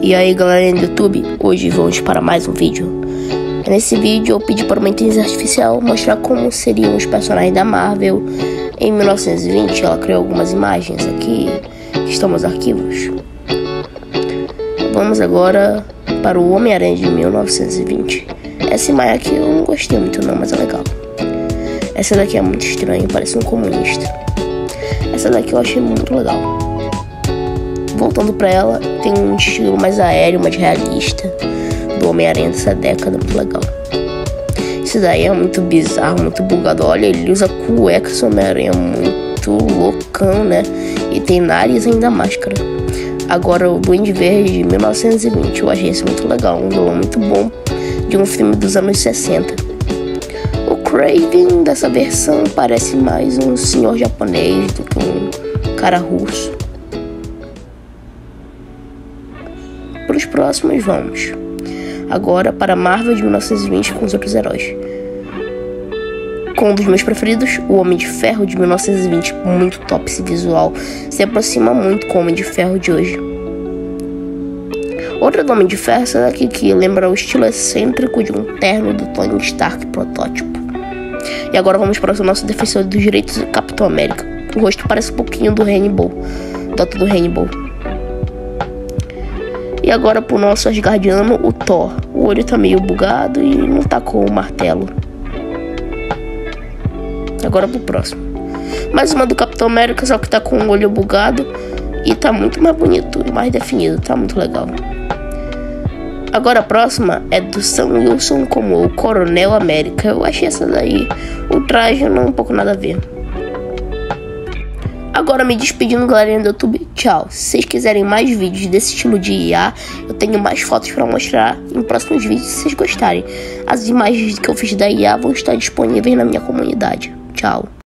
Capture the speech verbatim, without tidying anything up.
E aí galera do YouTube, hoje vamos para mais um vídeo. Nesse vídeo eu pedi para uma inteligência artificial mostrar como seriam os personagens da Marvel em mil novecentos e vinte. Ela criou algumas imagens aqui que estão nos arquivos. Vamos agora para o Homem-Aranha de mil novecentos e vinte. Essa imagem aqui eu não gostei muito não, mas é legal. Essa daqui é muito estranha, parece um comunista. Essa daqui eu achei muito legal. Voltando pra ela, tem um estilo mais aéreo, mais realista do Homem-Aranha dessa década, muito legal. Esse daí é muito bizarro, muito bugado. Olha, ele usa cueca, esse Homem-Aranha é muito loucão, né? E tem nariz ainda máscara. Agora o Duende Verde de mil novecentos e vinte, eu achei esse muito legal, um vilão muito bom de um filme dos anos sessenta. O Kraven dessa versão parece mais um senhor japonês do que um cara russo. Para os próximos vamos agora para Marvel de mil novecentos e vinte com os outros heróis. Com um dos meus preferidos, o Homem de Ferro de mil novecentos e vinte, muito top esse visual, se aproxima muito com o Homem de Ferro de hoje. Outra do Homem de Ferro, essa daqui que lembra o estilo excêntrico de um terno do Tony Stark protótipo. E agora vamos para o nosso defensor dos direitos do Capitão América. O rosto parece um pouquinho do Rainbow, Dota do Rainbow. E agora pro nosso Asgardiano, o Thor. O olho tá meio bugado e não tá com o martelo. Agora pro próximo. Mais uma do Capitão América, só que tá com o olho bugado e tá muito mais bonito, mais definido, tá muito legal. Agora a próxima é do Sam Wilson como o Coronel América. Eu achei essa daí, o traje não um pouco nada a ver. Agora me despedindo, galerinha do YouTube, tchau. Se vocês quiserem mais vídeos desse estilo de I A, eu tenho mais fotos para mostrar em próximos vídeos se vocês gostarem. As imagens que eu fiz da I A vão estar disponíveis na minha comunidade. Tchau.